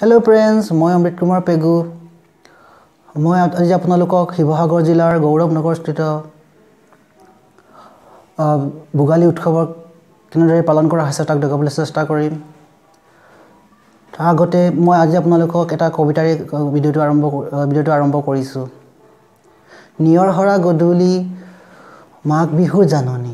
Hello friends, মই অমৃত কুমাৰ পেগু মই আজি আপোনালোকক শিৱসাগৰ জিলাৰ গৌৰৱনগৰ স্থিত ভোগালী উৎসৱৰ কেনেদৰে পালন কৰা হৈছে তাক দেখাবলৈ চেষ্টা কৰিম। তাৰ আগতে মই আজি আপোনালোকক এটা কবিতাৰে ভিডিঅ'টো আৰম্ভ কৰিছো। নিয়ৰ হৰা গধূলি মাঘ বিহুৰ জাননী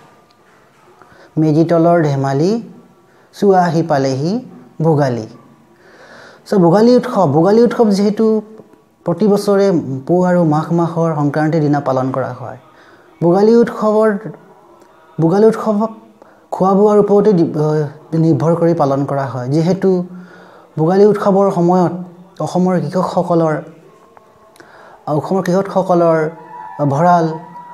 মেজি তলৰ ধেমালি চুৱা আহি পালেহি ভোগালী। ভোগালী উৎসৱ যেহেতু প্ৰতি বছৰে পুহ আৰু মাঘ মাহৰ সংক্ৰান্তিৰ দিনা পালন কৰা হয়। ভোগালী উৎসৱ খোৱা বোৱাৰ ওপৰতে নিৰ্ভৰ কৰি পালন কৰা হয়। যেহেতু ভোগালী উৎসৱৰ সময়ত অসমৰ কৃষকসকলৰ ভঁৰাল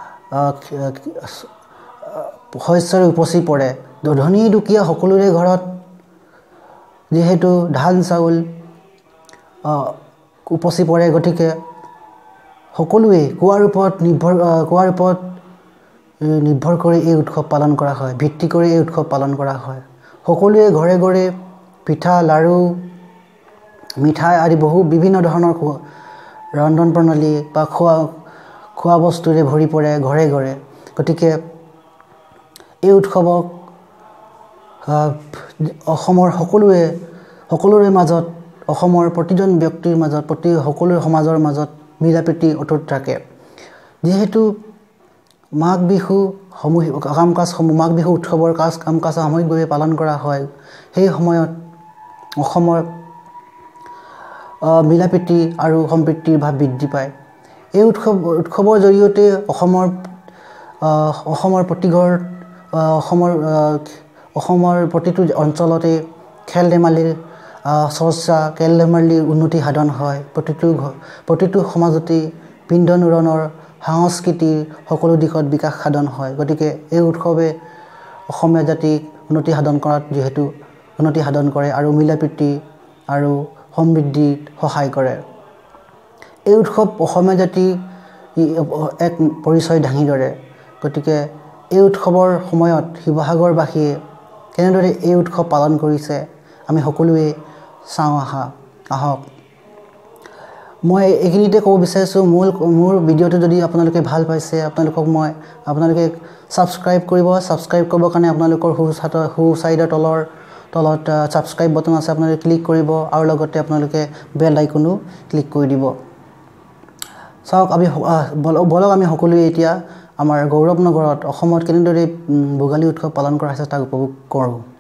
শস্যৰে উপচি পৰে। ধনী দুখীয়া সকলোৰে ঘৰত যেহেতু ধান চাউল উপচি পৰে, গতিকে সকলোৱে কুৱাৰ ওপৰত নিৰ্ভৰ কৰি এই উৎসৱ পালন কৰা হয়, ভিত্তি কৰি এই উৎসৱ পালন কৰা হয়। সকলোৱে ঘৰে ঘৰে পিঠা লাড়ু মিঠাই আদি বিভিন্ন ধৰণৰ ৰন্ধন প্ৰণালী বা খোৱা বস্তুৰে ভৰি পৰে ঘৰে ঘৰে। গতিকে এই উৎসৱক অসমৰ সকলোৰে মাজত, অসমৰ প্ৰতিজন ব্যক্তিৰ মাজত, সকলো সমাজৰ মাজত মিলা প্ৰীতি অটুট থাকে। যেহেতু মাঘ বিহু উৎসৱৰ কাম কাজ সামূহিকভাৱে পালন কৰা হয়, সেই সময়ত অসমৰ মিলা প্ৰীতি আৰু সম্প্ৰীতিৰ ভাৱ বৃদ্ধি পায়। এই উৎসৱৰ জৰিয়তে অসমৰ প্ৰতিটো অঞ্চলতে খেল ধেমালিৰ চৰ্চা, খেল ধেমালিৰ উন্নতি সাধন হয়। প্ৰতিটো সমাজতে পিন্ধন উৰণৰ সংস্কৃতিৰ সকলো দিশত বিকাশ সাধন হয়। গতিকে এই উৎসৱে অসমীয়া জাতিক উন্নতি সাধন কৰে আৰু মিলা প্ৰীতি আৰু সমৃদ্ধিত সহায় কৰে। এই উৎসৱ অসমীয়া জাতিৰ এক পৰিচয় দাঙি ধৰে। গতিকে এই উৎসৱৰ সময়ত শিৱসাগৰবাসীয়ে কেনেদৰে এই উৎসৱ পালন কৰিছে আমি সকলোৱে চাওঁ আহক। মই এইখিনিতে ক'ব বিচাৰিছোঁ, মোৰ ভিডিঅ'টো যদি আপোনালোকে ভাল পাইছে আপোনালোকে ছাবস্ক্ৰাইব কৰিব। ছাবস্ক্ৰাইব কৰিবৰ কাৰণে আপোনালোকৰ সোঁ চাইডৰ তলত ছাবস্ক্ৰাইব বটন আছে, আপোনালোকে ক্লিক কৰিব আৰু লগতে আপোনালোকে বেল আইকনো ক্লিক কৰি দিব। চাওক বলক আমি সকলোৱে এতিয়া আমাৰ গৌৰৱনগৰত অসমত কেনেদৰে ভোগালী উৎসৱ পালন কৰা হৈছে তাক উপভোগ কৰোঁ।